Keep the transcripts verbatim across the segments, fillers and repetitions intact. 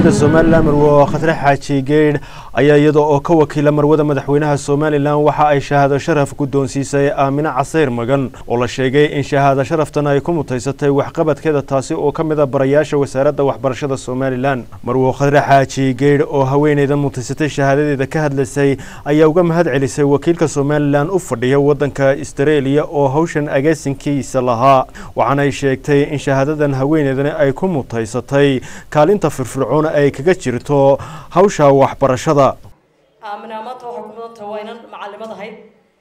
jamhuuriyadda Soomaaliland marwo Khadre Xaaji Geed ayaa iyadoo oo ka wakiila marwada madaxweynaha Soomaaliland waxa ay shahaado sharaf ku doonsiisay Aamina Casayr Magan oo la sheegay in shahaado sharaftan ay ku mutaysatay waxqabadkeeda taasi oo ka mid ah barayaasha wasaaradda waxbarashada Soomaaliland marwo Khadre Xaaji Geed oo haweeneyda mutaysatay shahaadadeeda ka hadlaysay ayaa uga mahad celisay wakiilka Soomaaliland u fadhiya wadanka Australia oo hawshan agaasinkiisa lahaa waxaana ay sheegtay in shahaadadan haweeneydan ay ku mutaysatay kaalinta firfircoon ay kaga jirto hawsha waxbarashada Aamina maanta waxa ku mudan tahay inaan macallimada ahay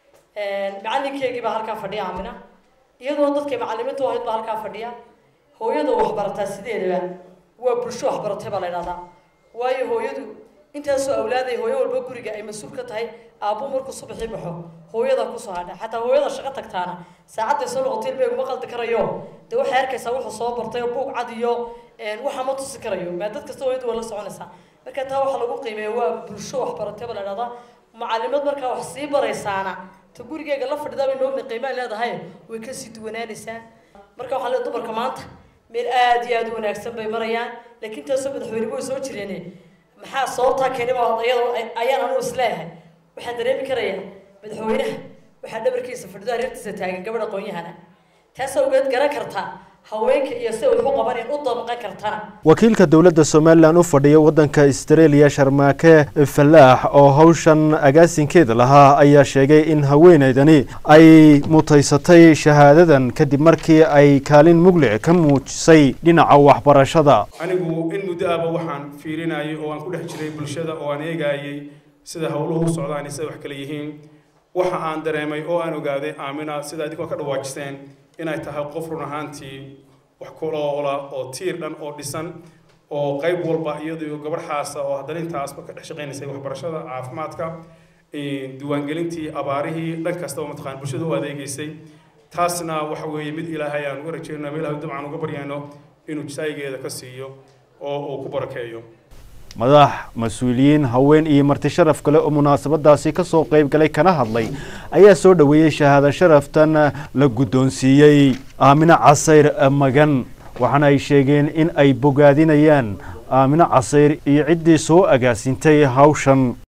ee macallinkeyga baa halka fadhiya Aamina iyadoo dadka macallimiintu ahayd baa halka fadhiya hooyada waxbarata sideedaba waa bulsho waxbaratay baa la yiraahdaa waayo hooyadu intaas oo awlaaday hooyo walba guriga ay mas'uul ka tahay aabbo markuu subaxii baxo hooyada ku soo hadha xataa hooyada shaqo tagtaana saacadda soo noqotay bay uma qaldi karayo de waxa arkaysaa wuxuu soo bartay buug cad iyo waxa ma tusi karayo ma dad kasta hooyadu wala soconaysa marka taa waxa lagu qiimeeyo waa bulsho waxbaratay baa la yiraahdaa macallimad marka wax sii baraysaana ta gurigeega la fadhida bay noo qiimeyn leedahay way ka sii duwanaanaysaa marka waxa la dumarka maanta meel aad iyo aad u wanaagsan bay marayaan laakiin taasoo madaxweynuhu way soo jireen maxaa sababta keenay ayaan anu isleeyahay waxaan dareemi karayaa madaxweynaha waxaa dhabarkiisa fadhido reertiisa taagan gabadha aqoon-yahana taasoo uga garan kartaa haweenka iyo si uu qabanay u damqan kartana wakiilka dawladda Soomaaliland u fadhiya wadanka Australia Sharmaake Falaax oo hawshan agaasinkeeda lahaa ayaa sheegay in haweeneydani ay mutaysatay shahaadadan kadib markii ay kaalin muglic ka muujisay dhinaca waxbarashada anigu in muddo ah waxaan fiirinayay oo aan ku dhex jiray bulshada oo aan eegayay sida hawluhu u socdaan iyo wax kale yihiin waxa aan dareemay oo aan ogaaday Aamina sida idinku ka dhawaajiseen inay tahay qof run ahaantii wax kuloola oo tiir dhan oo dhisan oo qayb walba iyadoo gabar xaasa oo haddana intaas ka dhex shaqeynaysa waxbarashada caafimaadka ee diiwaangelintii abaarihii dhan kasta oo mataqaan bulshada u adeegaysay taasna waxa weeye mid Ilaahay aan uga rajeynaa meel ay dabcan uga baryayno inuu jisaygeeda ka siiyo oo uu ku barakeeyo madax mas'uuliyiin haween iyo marti sharaf kale oo munaasabadaasi ka soo qayb galay kana hadlay ayaa soo dhaweeyay shahaado sharaftan la guddoonsiiyay Aamina Casayr Magan waxaana ay sheegeen in ay bogaadinayaan Aamina Casayr iyo ciddii soo agaasintay hawshan